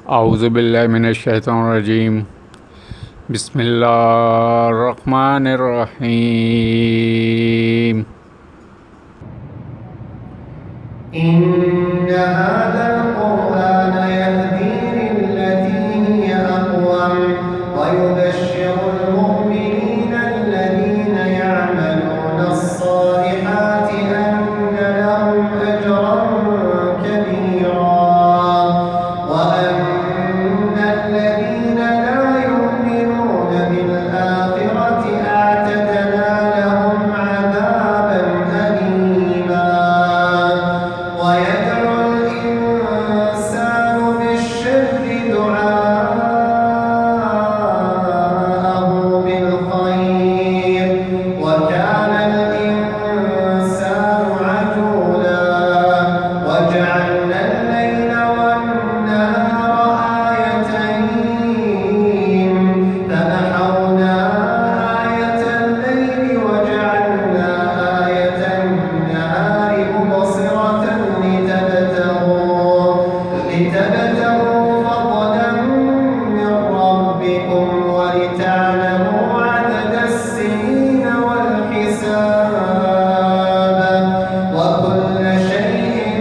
أعوذ بالله من الشيطان الرجيم. بسم الله الرحمن الرحيم. إن هذا القرآن يهدي للتي هي أقوم ويبشر المؤمنين الذين يعملون الصالحات أن لهم أجرا كبيرا وأن الذين لا يؤمنون بالآخرة أعتدنا لهم عذابا أليما. ويدعو الإنسان بالشر دعاءه بالخير وكان الإنسان عجولا. وجعلنا الليل والنهار آيتين فمحونا آية الليل وجعلنا آية النهار مبصرة لتبتغوا فضلا من ربكم ولتعلموا عدد السنين والحساب وكل شيء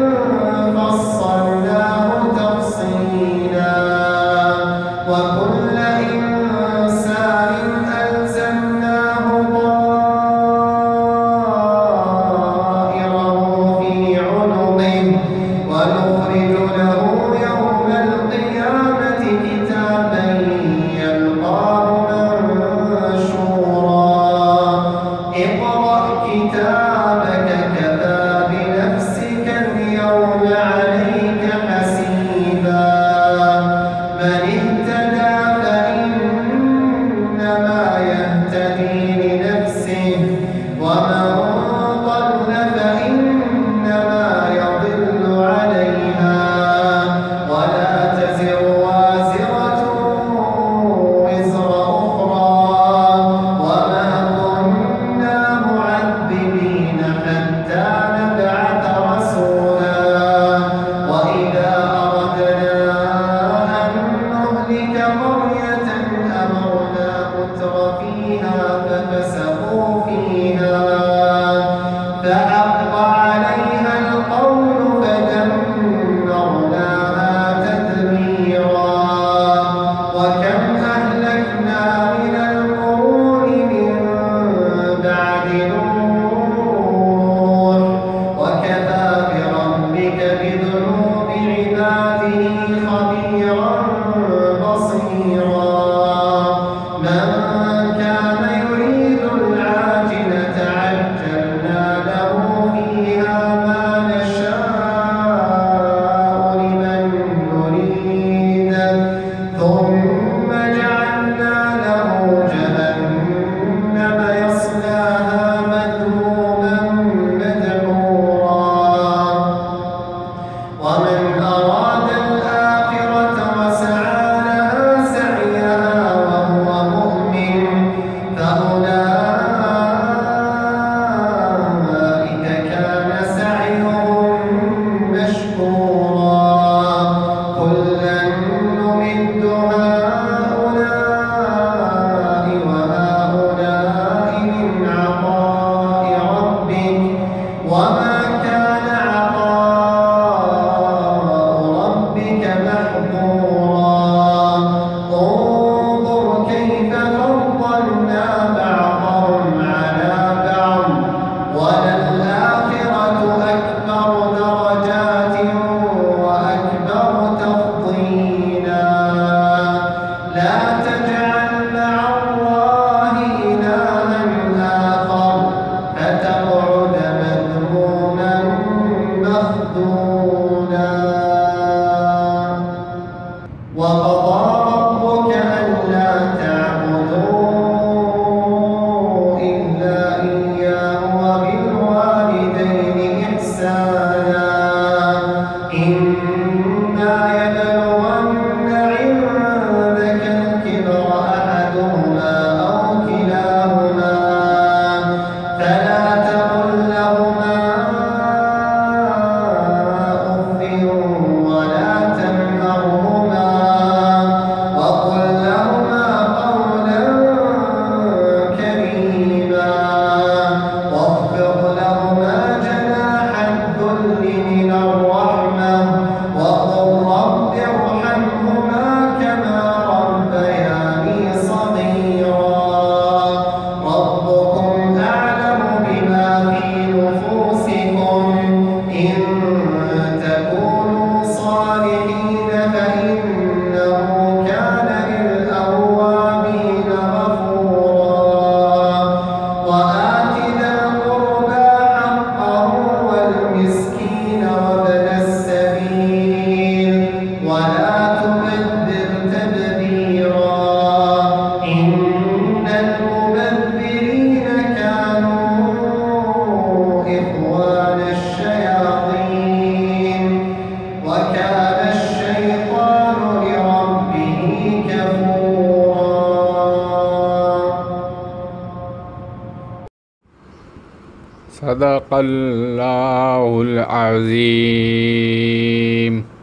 فصلناه تفصيلا. وكل إنسان ألزمناه طائره في عنقه ونخرج له يوم القيامة كتابا يلقاه منشورا. اقرأ كتابك كفى بنفسك اليوم عليك حسيبا. من اهتدى فإنما يهتدي لنفسه ومن ضل فإنما يضل عليها ولا تزر وازرة وزر أخرى وما كنا معذبين حتى نبعث رسولا. وإذا أردنا أن نهلك قرية أمرنا متر فيها ففسقوا فيها فحق عليها القول فدمرناها تدميرا. وكم أهلكنا من القرون من بعد نوح وكفى بربك بذنوب عباده خبيرا بصيرا. من كان يريد العاجلة عجلنا له فيها ما نشاء لمن نريد ثم جعلنا له جهنم يصلاها مذموما مدحورا. ومن أراد الآخرة وسعى لها سعيها وهو مؤمن فأولئك كان سعيهم مشكورا. كلا نمد هؤلاء وهؤلاء من عطاء ربك وما كان عطاء ربك محظورا. انظر كيف فضلنا بعضهم على بعض وللآخرة أكبر درجات وأكبر تفضيلا. لا تجعل مع الله إلها آخر فتقعد مذموما مخذولا. وقضى ربك ألا تعبدوا إلا إياه وبالوالدين إحسانا. إما يبلغن عندك الكبر أحدهما أو كلاهما فلا تقل لهما أف ولا تنهرهما صدق الله العظيم.